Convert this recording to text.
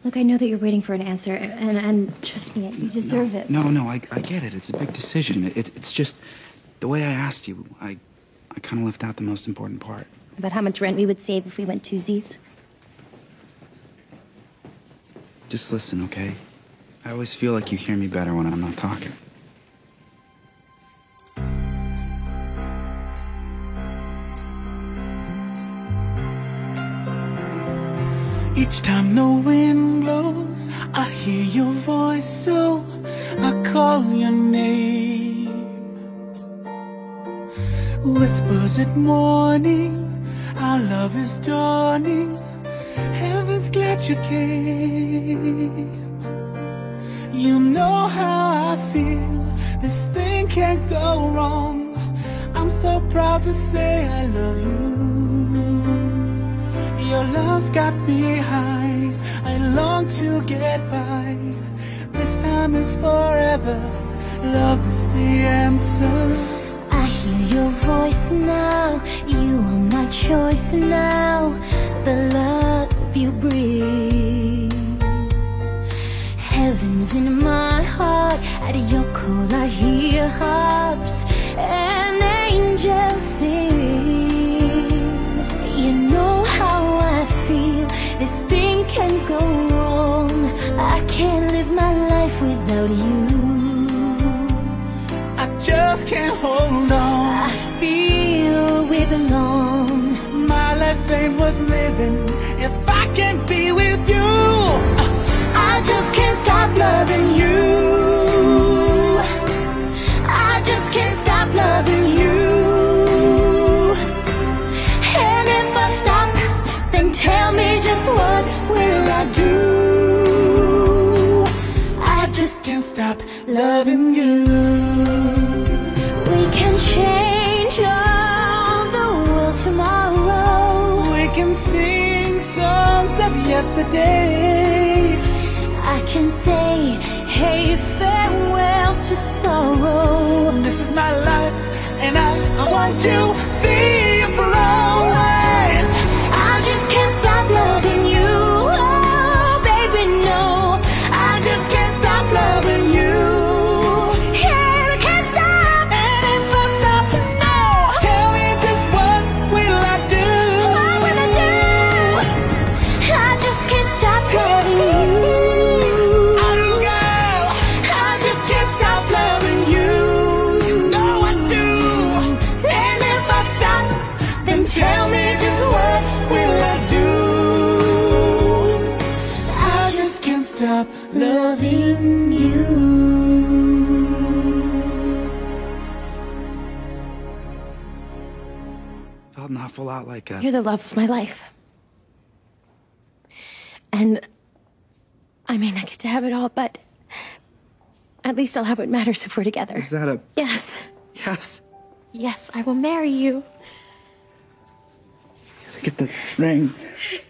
Look, I know that you're waiting for an answer, and trust me, you deserve it. No, I get it. It's a big decision. It's just the way I asked you. I kind of left out the most important part. About how much rent we would save if we went twosies? Just listen, okay? I always feel like you hear me better when I'm not talking. Each time the wind blows, I hear your voice, so I call your name. Whispers at morning, our love is dawning. Heaven's glad you came. You know how I feel, this thing can't go wrong. I'm so proud to say I love you. Your love's got me high, I long to get by. This time is forever, love is the answer. I hear your voice now, you are my choice now. The love you bring, heaven's in my heart. At your call I hear harps and angels sing. You know how I feel, this thing can't go wrong. I can't live my life without you. I just can't hold on. I feel we belong. My life ain't worth living if I can't be with you. I just can't stop loving you. I just can't stop loving you. And if I stop, then tell me just what will I do? I just Can't stop loving you. We can change all the world tomorrow. We can sing songs of yesterday. I can say, hey, farewell to sorrow. This is my life, and I want to see you for always. I just can't stop loving you. Oh, baby, no. I just can't stop loving you. Yeah, we can't stop. And if I stop, no, tell me just what will I do? What will I do? I just can't stop loving you. I just can't stop loving you. You know I do. And if I stop, Then tell me just what will I do? I just can't stop loving you. Felt an awful lot like a... You're the love of my life. And I may not get to have it all, but at least I'll have what matters if we're together. Is that a... Yes. Yes. Yes, I will marry you. Gotta get the ring.